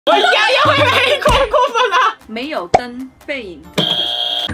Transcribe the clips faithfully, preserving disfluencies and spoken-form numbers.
我呀呀喂喂，过过分了！ 没有灯，背影真的。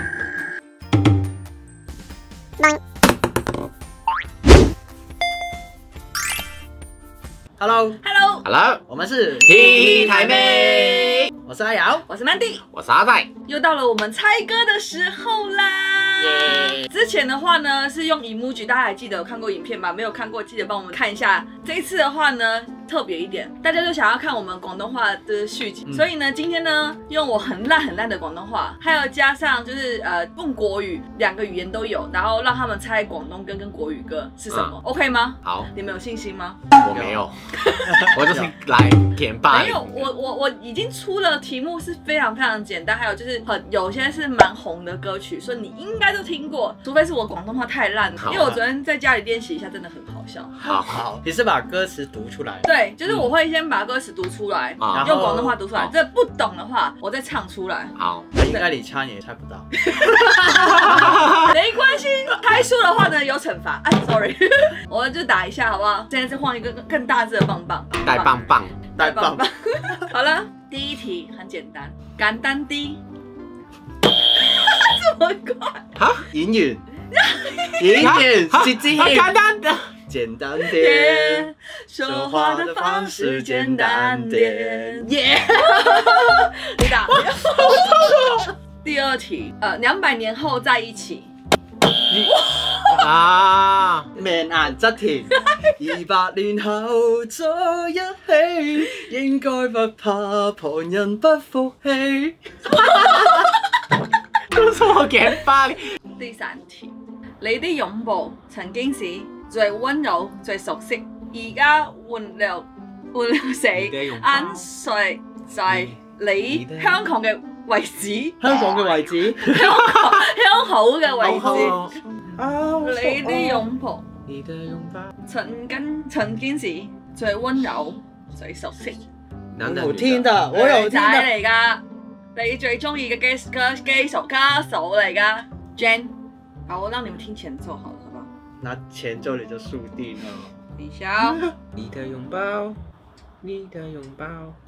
Hello， Hello， Hello， 我们是 T 台妹， 我是阿瑶， 我是曼蒂， 我是阿仔， 又到了我们猜歌的时候啦。 耶！ 之前的话呢是用 emoji， 大家还记得有看过影片吗？没有看过记得帮我们看一下。这一次的话呢特别一点，大家就想要看我们广东话的续集，嗯、所以呢今天呢用我很烂很烂的广东话，还有加上就是呃用国语，两个语言都有，然后让他们猜广东歌跟国语歌是什么、嗯、？OK 吗？ 好， 你们有信心吗？ 我没有，我就是来填霸凌。 没有，我我我已经出了题目是非常非常简单，还有就是很有些是蛮红的歌曲，所以你应该都听过，除非是我广东话太烂了，因为我昨天在家里练习一下，真的很好笑。 好好， 你是把歌词读出来？ 对，就是我会先把歌词读出来，嗯、用广东话读出来，这不懂的话我再唱出来。 好， 那应该你猜也猜不到。 没关系，猜输的话呢有惩罚。哎 ，sorry， 我就打一下好不好？现在是换一个更大只的棒棒， 带棒棒， 带棒棒。 好了，第一题很简单，简单啲。这么快？ 哈？ 演员，演员，薛之谦。 简单的。 简单点， 说话的方式简单点。耶！你打。第二題，呃，兩百年後在一起。 啊！ 命顏則田，二百年後在一起，應該不怕旁人不服氣。 都是我填霸凌。 第三題，你的擁抱曾經是 最溫柔、最熟悉，而家換了換了死，眼垂在你香港嘅位置， 香港嘅位置， 香港香好嘅位置。 啊！ 你的擁抱， 你的擁抱， 曾經曾經是最溫柔、最熟悉。 我有聽的，我有聽的。 嚟㗎，你最中意嘅歌歌歌手歌手嚟㗎 ，Jen。好，我讓你們聽前奏好了。 那前奏你就输定了。 等一下哦。 你的擁抱，你的擁抱，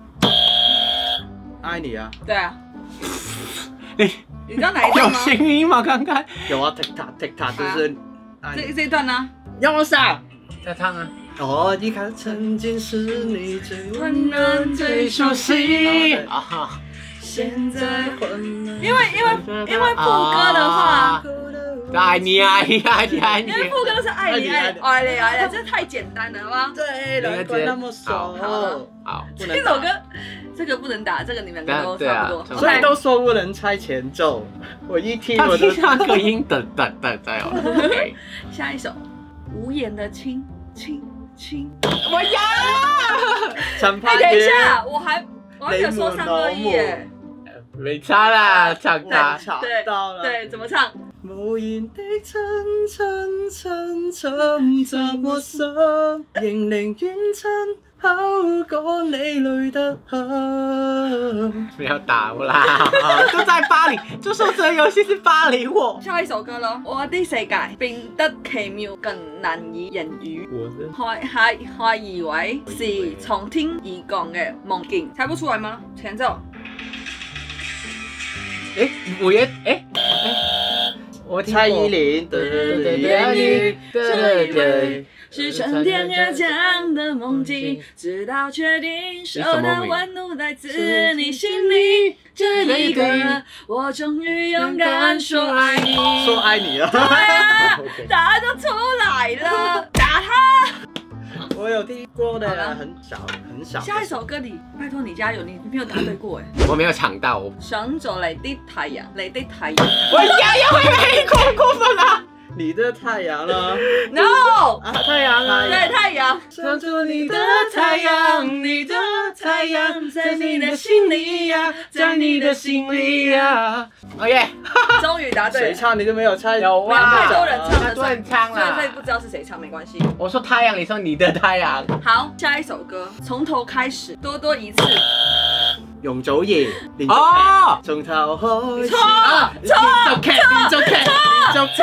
愛你啊。 对啊。 你你知道哪一段吗？ 有聲音嗎？剛剛有啊 ，tick tock tick tock 就是这这一段呢？ 讓我上。 再唱啊。 我依靠曾經是你最溫暖、最熟悉。 啊。 現在混亂。因為因為因為副歌的話。 愛你愛你愛你愛你， 因為副歌是愛你愛你愛你愛你，這太簡單了，好嗎？ 對，兩個那麼熟。 好， 好， 這首歌這個不能打，這個你們兩個都差不多。 所以都說不能猜前奏，我一聽我就那個音等等等再有。 下一首，無言的親親親。 我呀！ 陳柏宇。等一下，我還我還沒有說三二一耶。 沒差啦，唱他。 對對，怎麼唱？ 無言的親親親侵襲我心，仍寧願親口講你累得很。 不要打我啦！都在霸凌，就說這遊戲是霸凌我。 下一首歌咯，我的世界變得奇妙，更難以言語。還還還以為是從天而降嘅夢境，猜不出來嗎？前奏。 誒，五月誒誒。 我蔡依林，對對對對對對， 是成天而降的夢境，直到確定手的溫度來自你心裡。這一刻，我終於勇敢說愛你。 說愛你啊！ 對啊，答案都出來了，打他！ 我有聽過的，很少很少。 下一首歌你，拜託你加油，你沒有答對過哎。 我沒有搶到。 想做你的太陽，你的太陽。 我呀呀喂喂，過過分啦！ 你的太陽了 ？No， 啊太陽啊， 對太陽。 想做你的太陽，你的太陽，在你的心裡呀，在你的心裡呀。 OK， 終於答對。 誰唱你都沒有猜， 有啊，太多人唱了， 多人唱了， 所以不知道是誰唱沒關係。 我說太陽，你說你的太陽。好， 下一首歌，從頭開始，多多一次。 容祖兒，連續劇，從頭開始。錯錯連續劇，連續劇，連續劇。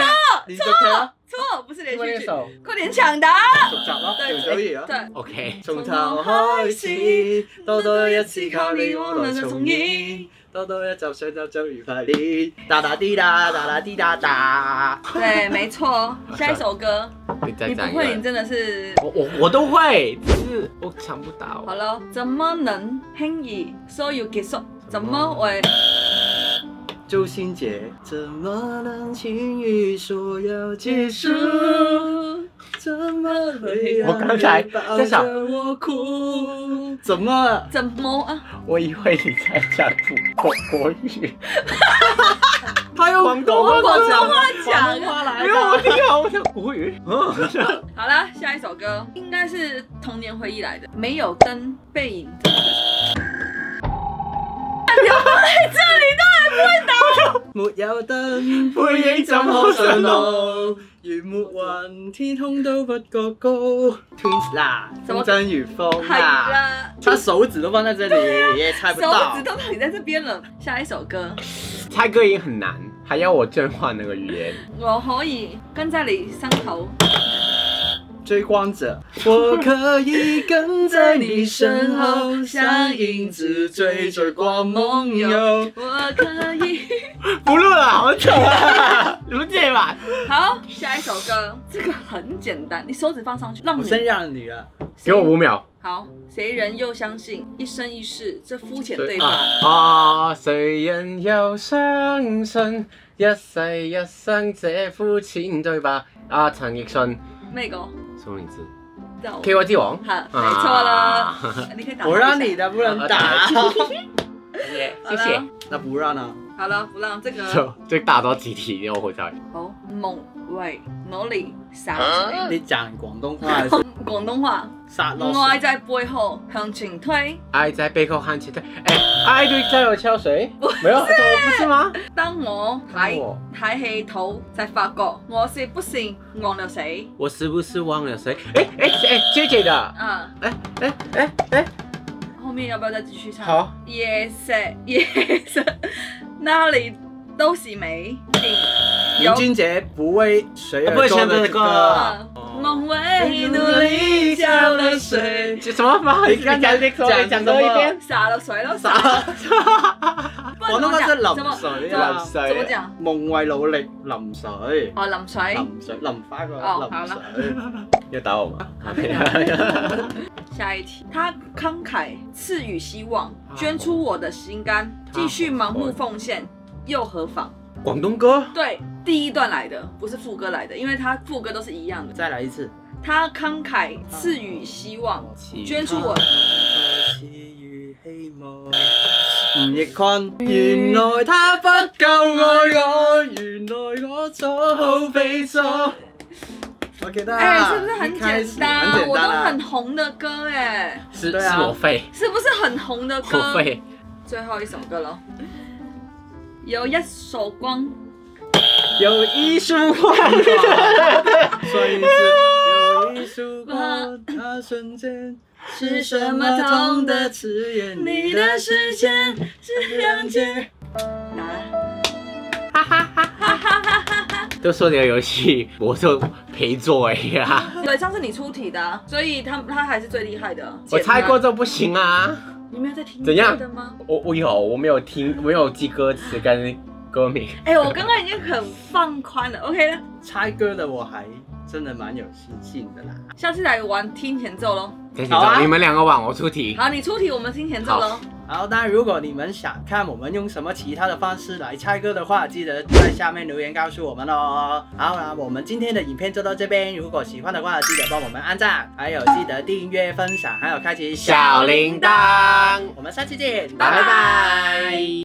連續劇啊， 錯，不是連續劇， 首快點搶答。 續集咯， 對條嘴兒咯。 對， OK， 從頭開始，多多一次靠你我來重演，多多一集上集就愉快啲，哒哒滴哒，哒哒滴哒哒。 對，沒錯。下一首歌， 你再你不會，你真的是。 我我我都會，只是我搶不到。 好了，怎麼能輕易說要結束？怎麼會？ 周星傑，怎麼能輕易說要結束？怎麼會讓我剛才在想我哭？怎麼？ 怎麼啊？ 我以為你在講國國語， 他用廣東話廣東話廣東講。 話來沒有我的。 聽好，我講國語。 好了，下一首歌應該是童年回憶來的，沒有燈，背影怎麼可你放在這裡都還不會答。 沒有燈，背影怎可上路？如沒雲，天空都不覺高。Twins 啦，風箏與風係啦， 啦， 他手指都放在這裡，也猜不手到指。都到你在這邊了。下一首歌， 猜歌已經很難，還要我轉換那個語言。 我可以跟在你身後。 追光者，我可以跟在你身後，像影子追着光夢遊。 我可以。 不錄了，好醜啊！錄這吧。 好，下一首歌，這個很簡單，你手指放上去，讓你我先讓你了。 給我五秒。 好，誰人又相信一生一世這膚淺對白？ 啊，誰人又相信一世一生這膚淺對白？啊，陳奕迅。 咩歌？ 什麼名字叫 ？K Y 之王。 好，沒錯了。你可以打。 我讓你的不能打。 謝謝。 那不讓啊？ 好了，不讓這個。 就就打多幾題，我回答。 好，夢為努力灑水。 你講廣東話還是廣東話。 殺落水？ 愛在背後向前推。 愛在背後向前推。哎，愛對在有敲水？沒有，不是嗎？ 當我抬我抬起頭，才發覺我是不是忘了誰？ 我是不是忘了誰？哎哎哎，J J 的。 啊， 哎哎哎哎， 後面要不要再繼續唱？ 好。 夜色夜色，哪裡都是美景。 林俊傑不為誰而不會作的唱這個啊夢為努力澆了水。 什麼嗎？你剛才講講多一遍。 灑了水咯，灑。 廣東話是淋怎麼水怎麼啊， 怎麼講？ 夢為努力淋水。 哦，淋水。 淋水淋花個哦淋水。 要打我嗎？ 下一題，他慷慨賜予希望，捐出我的心肝，繼續盲目奉獻，又何妨？ 廣東歌。 對，第一段來的，不是副歌來的，因為他副歌都是一樣的。 再來一次。 他慷慨賜予希望，捐出我。 賜予希望。吳亦坤，原來他不夠愛我，原來我錯好非錯。我記得。 哎，是不是很簡單？ 很簡單啊我都很紅的歌哎。 是對啊是我廢。 是不是很紅的歌？ 我廢。 最後一首歌咯。有一束光。 有一束光。 所以是有一束光，它瞬間是什麼痛的刺眼？你的視線是兩截。 拿了。 哈哈哈哈哈哈哈！都說這個遊戲，我就陪做而已啊。 對，上次你出題的啊，所以他他還是最厲害的。 我猜過就不行啊。 你沒有在聽怎樣的嗎？ 我我有，我沒有聽，沒有記歌詞跟歌名。 哎，我剛剛已經很放寬了 ，OK 了。 猜歌的我還真的蠻有信心的啦。 下次來玩聽前奏咯。 聽前奏，你們兩個玩，我出題。 好，你出題，我們聽前奏咯。 好，當然如果你們想看我們用什麼其他的方式來猜歌的話，記得在下面留言告訴我們哦。好，那我們今天的影片就到這邊，如果喜歡的話，記得幫我們按讚，還有記得訂閱、分享，還有開啟小鈴鐺。我們下期見，拜拜。